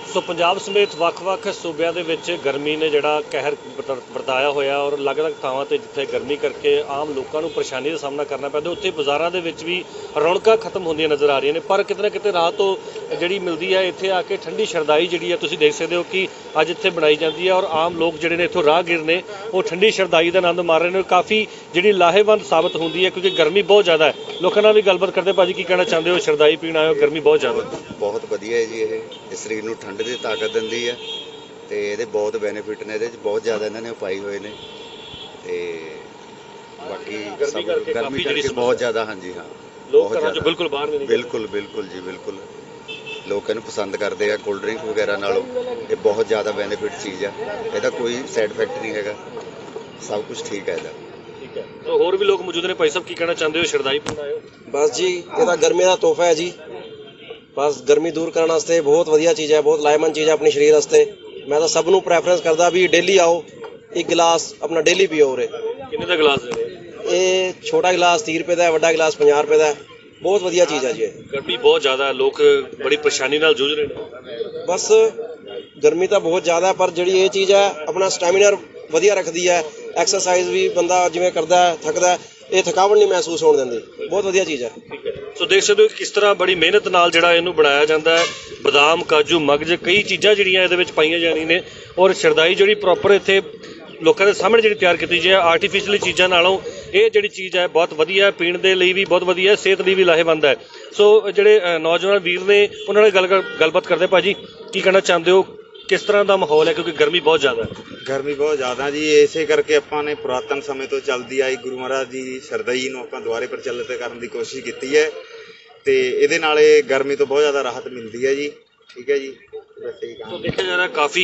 ਸੋ ਪੰਜਾਬ ਸਮੇਤ ਵੱਖ-ਵੱਖ ਸੂਬਿਆਂ ਦੇ ਵਿੱਚ ਗਰਮੀ ਨੇ ਜਿਹੜਾ ਕਹਿਰ ਵਰਤਾਇਆ ਹੋਇਆ ਔਰ ਅਲੱਗ-ਅਲੱਗ ਥਾਵਾਂ ਤੇ ਜਿੱਥੇ ਗਰਮੀ ਕਰਕੇ ਆਮ ਲੋਕਾਂ ਨੂੰ ਪਰੇਸ਼ਾਨੀ ਦਾ ਸਾਹਮਣਾ ਕਰਨਾ ਪੈਂਦਾ, ਉੱਥੇ ਬਾਜ਼ਾਰਾਂ ਦੇ ਵਿੱਚ ਵੀ ਰੌਣਕਾਂ ਖਤਮ ਹੁੰਦੀਆਂ ਨਜ਼ਰ ਆ ਰਹੀਆਂ ਨੇ। ਪਰ ਕਿਤੇ ਨਾ ਕਿਤੇ ਰਾਹਤ ਜਿਹੜੀ ਮਿਲਦੀ ਹੈ ਇੱਥੇ ਆ ਕੇ, ਠੰਡੀ ਸ਼ਰਦਾਈ ਜਿਹੜੀ ਹੈ ਤੁਸੀਂ ਦੇਖ ਸਕਦੇ ਹੋ ਕਿ ਅੱਜ ਇੱਥੇ ਬਣਾਈ ਜਾਂਦੀ ਹੈ ਔਰ ਆਮ ਲੋਕ ਜਿਹੜੇ ਨੇ ਇੱਥੋਂ ਰਾਹਗੀਰ ਨੇ ਉਹ ਠੰਡੀ ਸ਼ਰਦਾਈ ਦਾ ਆਨੰਦ ਮਾਰ ਰਹੇ ਨੇ। ਕਾਫੀ ਜਿਹੜੀ ਲਾਹੇਵੰਦ ਸਾਬਤ ਹੁੰਦੀ ਹੈ ਕਿਉਂਕਿ ਗਰਮੀ ਬਹੁਤ ਜ਼ਿਆਦਾ ਹੈ। ਲੋਕਾਂ ਨਾਲ ਵੀ ਗੱਲਬਾਤ ਕਰਦੇ, ਭਾਜੀ ਕੀ ਕਹਿਣਾ ਚਾਹੁੰਦੇ ਹੋ? ਸ਼ਰਦਾਈ ਪੀਣ ਆਏ ਹੋ, ਗਰਮੀ ਬਹੁਤ ਜ਼ਿਆਦਾ। ਬਹੁਤ ਵਧੀਆ ਹੈ ਜੀ, ਇਹ ਸਰੀਰ ਨੂੰ ਠੰਡ ਦੀ ਤਾਕਤ ਦਿੰਦੀ ਹੈ ਤੇ ਇਹਦੇ ਬਹੁਤ ਬੈਨੀਫਿਟ ਨੇ। ਇਹਦੇ 'ਚ ਬਹੁਤ ਜ਼ਿਆਦਾ ਇਹਨਾਂ ਨੇ ਪਾਈ ਹੋਏ ਨੇ ਤੇ ਬਾਕੀ ਗਰਮੀ ਕਰਕੇ ਬਹੁਤ ਜ਼ਿਆਦਾ। ਹਾਂਜੀ ਹਾਂ, ਲੋਕ ਘਰਾਂ 'ਚੋਂ ਬਿਲਕੁਲ ਬਾਹਰ ਨਹੀਂ ਨਿਕਲਦੇ। ਬਿਲਕੁਲ ਜੀ, ਬਿਲਕੁਲ ਲੋਕ ਇਹਨੂੰ ਪਸੰਦ ਕਰਦੇ ਆ ਕੋਲਡ ਡਰਿੰਕ ਵਗੈਰਾ ਨਾਲੋਂ। ਇਹ ਬਹੁਤ ਜ਼ਿਆਦਾ ਬੈਨੀਫਿਟ ਚੀਜ਼ ਆ, ਇਹਦਾ ਕੋਈ ਸਾਈਡ ਇਫੈਕਟ ਨਹੀਂ ਹੈਗਾ, ਸਭ ਕੁਝ ਠੀਕ ਹੈ ਇਹਦਾ। ਠੀਕ ਹੈ, ਤਾਂ ਹੋਰ ਵੀ ਲੋਕ ਮੌਜੂਦ ਨੇ। ਭਾਈ ਸਾਹਿਬ ਕੀ ਕਹਿਣਾ ਚਾਹੁੰਦੇ ਹੋ? ਸ਼ਰਦਾਈ ਪੀਣ ਆਏ ਹੋ? बस जी ये तो गर्मी का तोहफा है जी। बस गर्मी दूर करने वास्ते बहुत वधिया चीज़ है, बहुत लाहेमंद चीज़ है अपने शरीर वास्ते। मैं तो सब नूं प्रैफरेंस करदा भी डेली आओ, एक गिलास अपना डेली पियो। उरे किन्ने दा गिलास है? ये छोटा गिलास 30 रुपए का है, वड्डा गिलास 50 रुपए का है। बहुत वधिया चीज़ है जी। गर्मी बहुत ज़्यादा है, लोग बड़ी परेशानी नाल जूझ रहे हैं। बस गर्मी तो बहुत ज़्यादा है पर जिहड़ी ये चीज़ है अपना स्टैमिना वधिया रखती है। एक्सरसाइज भी बंदा जिवें करदा है थकदा है, ਇਹ ਥਕਾਵਟ ਨਹੀਂ ਮਹਿਸੂਸ ਹੋਣ ਦਿੰਦੀ। ਬਹੁਤ ਵਧੀਆ ਚੀਜ਼ ਹੈ। ਸੋ ਦੇਖ ਸਕਦੇ ਹੋ ਕਿਸ ਤਰ੍ਹਾਂ ਬੜੀ ਮਿਹਨਤ ਨਾਲ ਜਿਹੜਾ ਇਹਨੂੰ ਬਣਾਇਆ ਜਾਂਦਾ ਹੈ। ਬਦਾਮ, ਕਾਜੂ, ਮਗਜ਼, ਕਈ ਚੀਜ਼ਾਂ ਜਿਹੜੀਆਂ ਇਹਦੇ ਵਿੱਚ ਪਾਈਆਂ ਜਾਂਦੀਆਂ ਨੇ ਔਰ ਸ਼ਰਦਾਈ ਜਿਹੜੀ ਪ੍ਰੋਪਰ ਇੱਥੇ ਲੋਕਾਂ ਦੇ ਸਾਹਮਣੇ ਜਿਹੜੀ ਤਿਆਰ ਕੀਤੀ ਜਾਏ ਆਰਟੀਫਿਸ਼ੀਅਲੀ ਚੀਜ਼ਾਂ ਨਾਲੋਂ ਇਹ ਜਿਹੜੀ ਚੀਜ਼ ਹੈ ਬਹੁਤ ਵਧੀਆ, ਪੀਣ ਦੇ ਲਈ ਵੀ ਬਹੁਤ ਵਧੀਆ, ਸਿਹਤ ਲਈ ਵੀ ਲਾਹੇਵੰਦ ਹੈ। ਸੋ ਜਿਹੜੇ ਨੌਜਵਾਨ ਵੀਰ ਨੇ ਉਹਨਾਂ ਨਾਲ ਗੱਲਬਾਤ ਕਰਦੇ। ਭਾਜੀ ਕੀ ਕਹਿਣਾ ਚਾਹੁੰਦੇ ਹੋ? ਕਿਸ ਤਰ੍ਹਾਂ ਦਾ ਮਾਹੌਲ ਹੈ ਕਿਉਂਕਿ ਗਰਮੀ ਬਹੁਤ ਜ਼ਿਆਦਾ ਹੈ? ਗਰਮੀ ਬਹੁਤ ਜ਼ਿਆਦਾ ਜੀ, ਇਸੇ ਕਰਕੇ ਆਪਾਂ ਨੇ ਪੁਰਾਤਨ ਸਮੇਂ ਤੋਂ ਚੱਲਦੀ ਆਈ ਗੁਰੂ ਮਹਾਰਾਜ ਦੀ ਸ਼ਰਦਾਈ ਨੂੰ ਆਪਾਂ ਦੁਬਾਰੇ ਪ੍ਰਚਲਿਤ ਕਰਨ ਦੀ ਕੋਸ਼ਿਸ਼ ਕੀਤੀ ਹੈ ਤੇ ਇਹਦੇ ਨਾਲ ਇਹ ਗਰਮੀ ਤੋਂ ਬਹੁਤ ਜ਼ਿਆਦਾ ਰਾਹਤ ਮਿਲਦੀ ਹੈ ਜੀ। ਠੀਕ ਹੈ ਜੀ। ਸੋ ਦੇਖਿਆ ਜਾ ਰਿਹਾ ਕਾਫੀ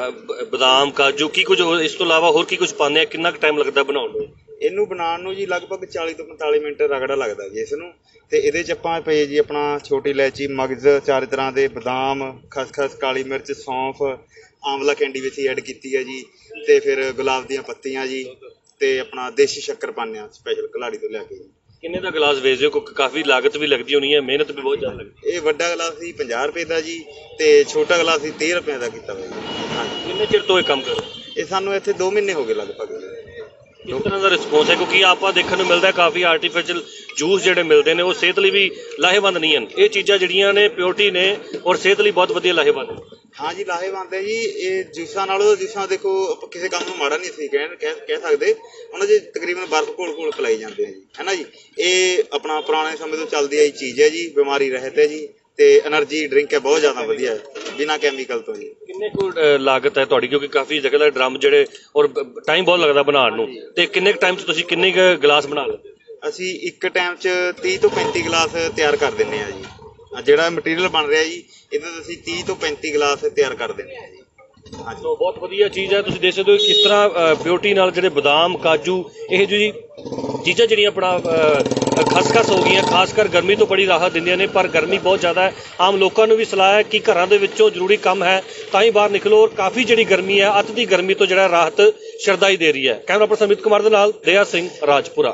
ਬਦਾਮ, ਕਾਜੂ, ਕੀ ਕੁਝ ਇਸ ਤੋਂ ਇਲਾਵਾ ਹੋਰ ਕੀ ਕੁਝ ਪਾਉਂਦੇ ਆ? ਕਿੰਨਾ ਕੁ ਟਾਈਮ ਲੱਗਦਾ ਬਣਾਉਣ ਨੂੰ? ਇਹਨੂੰ ਬਣਾਉਣ ਨੂੰ ਜੀ ਲਗਭਗ 40 ਤੋਂ 45 ਮਿੰਟ ਰਗੜਾ ਲੱਗਦਾ ਜੀ ਇਸ ਨੂੰ। ਤੇ ਇਹਦੇ 'ਚ ਆਪਾਂ ਪਏ ਜੀ ਆਪਣਾ ਛੋਟੀ ਇਲਾਇਚੀ, ਮਗਜ਼, 4 ਤਰ੍ਹਾਂ ਦੇ ਬਦਾਮ, ਖਸਖਸ, ਕਾਲੀ ਮਿਰਚ, ਸੌਂਫ, ਆਂਵਲਾ ਕੈਂਡੀ ਵਿੱਚ ਐਡ ਕੀਤੀ ਹੈ ਜੀ ਤੇ ਫਿਰ ਗੁਲਾਬ ਦੀਆਂ ਪੱਤੀਆਂ ਜੀ ਤੇ ਆਪਣਾ ਦੇਸੀ ਸ਼ੱਕਰ ਪਾਉਂਦੇ ਹਾਂ ਸਪੈਸ਼ਲ ਘਲਾੜੀ ਤੋਂ ਲਿਆ ਕੇ ਜੀ। ਕਿੰਨੇ ਦਾ ਗਲਾਸ ਵੇਚਦੇ ਹੋ? ਕਾਫੀ ਲਾਗਤ ਵੀ ਲੱਗਦੀ ਹੋਣੀ ਹੈ, ਮਿਹਨਤ ਵੀ ਬਹੁਤ ਜ਼ਿਆਦਾ ਲੱਗਦੀ। ਇਹ ਵੱਡਾ ਗਲਾਸ ਸੀ 50 ਰੁਪਏ ਦਾ ਜੀ ਤੇ ਛੋਟਾ ਗਲਾਸ ਸੀ 30 ਰੁਪਏ ਦਾ ਕੀਤਾ ਹੋਇਆ ਜੀ। ਹਾਂਜੀ। ਕਿੰਨੇ ਚਿਰ ਤੋਂ ਇਹ ਕੰਮ ਕਰੋ? ਇਹ ਸਾਨੂੰ ਇੱਥੇ 2 ਮਹੀਨੇ ਹੋ ਗਏ ਲਗਭਗ। ਕਿਸ ਤਰ੍ਹਾਂ ਦਾ ਰਿਸਪੌਂਸ ਹੈ? ਕਿਉਂਕਿ ਆਪਾਂ ਦੇਖਣ ਨੂੰ ਮਿਲਦਾ ਕਾਫੀ ਆਰਟੀਫਿਸ਼ੀਅਲ ਜੂਸ ਜਿਹੜੇ ਮਿਲਦੇ ਨੇ ਉਹ ਸਿਹਤ ਲਈ ਵੀ ਲਾਹੇਵੰਦ ਨਹੀਂ ਹਨ। ਇਹ ਚੀਜ਼ਾਂ ਜਿਹੜੀਆਂ ਨੇ ਪਿਓਰਟੀ ਨੇ ਔਰ ਸਿਹਤ ਲਈ ਬਹੁਤ ਵਧੀਆ ਲਾਹੇਵੰਦ ਨੇ। ਹਾਂ ਜੀ, ਲਾਹੇਵੰਦ ਹੈ ਜੀ। ਇਹ ਜੂਸਾਂ ਨਾਲੋਂ ਦੇਖੋ ਆਪਾਂ ਕਿਸੇ ਕੰਮ ਨੂੰ ਮਾੜਾ ਨਹੀਂ ਅਸੀਂ ਕਹਿ ਸਕਦੇ। ਉਹਨਾਂ 'ਚ ਤਕਰੀਬਨ ਬਰਫ਼ ਘੋਲ ਪਿਲਾਈ ਜਾਂਦੇ ਆ ਜੀ, ਹੈ ਨਾ ਜੀ। ਇਹ ਆਪਣਾ ਪੁਰਾਣੇ ਸਮੇਂ ਤੋਂ ਚੱਲਦੀ ਆਈ ਚੀਜ਼ ਹੈ ਜੀ, ਬਿਮਾਰੀ ਰਹਿਤ ਹੈ ਜੀ ਤੇ એનર્ਜੀ ਡਰਿੰਕ ਹੈ, ਬਹੁਤ ਜ਼ਿਆਦਾ ਵਧੀਆ ਹੈ, ਬਿਨਾਂ ਕੈਮੀਕਲ ਤੋਂ ਜੀ। ਕਿੰਨੇ ਕੁ ਲਾਗਤ ਹੈ ਤੁਹਾਡੀ? ਕਿਉਂਕਿ ਕਾਫੀ ਜਗ੍ਹਾ ਦਾ ਡਰਮ ਜਿਹੜੇ ਔਰ ਟਾਈਮ ਬਹੁਤ ਲੱਗਦਾ ਬਣਾਉਣ ਨੂੰ, ਤੇ ਕਿੰਨੇ ਕੁ ਟਾਈਮ 'ਚ ਤੁਸੀਂ ਕਿੰਨੇ ਕੁ ਗਲਾਸ ਬਣਾ ਲੈਂਦੇ? ਅਸੀਂ ਇੱਕ ਟਾਈਮ 'ਚ 30 ਤੋਂ 35 ਗਲਾਸ ਤਿਆਰ ਕਰ ਦਿੰਦੇ ਹਾਂ ਜੀ। ਜਿਹੜਾ ਮਟੀਰੀਅਲ ਬਣ ਰਿਹਾ ਜੀ ਇਹਦੇ ਤੋਂ ਅਸੀਂ 30 ਤੋਂ 35 ਗਲਾਸ ਤਿਆਰ ਕਰ ਦਿੰਦੇ ਹਾਂ ਜੀ। ਹਾਂਜੀ, ਬਹੁਤ ਵਧੀਆ ਚੀਜ਼ ਹੈ। ਤੁਸੀਂ ਦੇਖ ਸਕਦੇ ਹੋ ਕਿਸ ਤਰ੍ਹਾਂ ਪਿਓਰਟੀ ਨਾਲ ਜਿਹੜੇ ਬਦਾਮ, ਕਾਜੂ, ਇਹ ਜਿਹੀ ਚੀਜ਼ਾਂ ਜਿਹੜੀਆਂ ਆਪਣਾ ਖਸਖਸ ਹੋ ਗਈਆਂ, ਖਾਸ ਕਰ ਗਰਮੀ ਤੋਂ ਬੜੀ ਰਾਹਤ ਦਿੰਦੀਆਂ ਨੇ। ਪਰ ਗਰਮੀ ਬਹੁਤ ਜ਼ਿਆਦਾ ਹੈ। ਆਮ ਲੋਕਾਂ ਨੂੰ ਵੀ ਸਲਾਹ ਹੈ ਕਿ ਘਰਾਂ ਦੇ ਵਿੱਚੋਂ ਜ਼ਰੂਰੀ ਕੰਮ ਹੈ ਤਾਂ ਹੀ ਬਾਹਰ ਨਿਕਲੋ। ਔਰ ਕਾਫੀ ਜਿਹੜੀ ਗਰਮੀ ਹੈ, ਅੱਤ ਦੀ ਗਰਮੀ ਤੋਂ ਜਿਹੜਾ ਰਾਹਤ ਸ਼ਰਦਾਈ ਦੇ ਰਹੀ ਹੈ। ਕੈਮਰਾ ਪਰਸਨ ਅਮਿਤ ਕੁਮਾਰ ਦੇ ਨਾਲ ਦਇਆ ਸਿੰਘ, ਰਾਜਪੁਰਾ।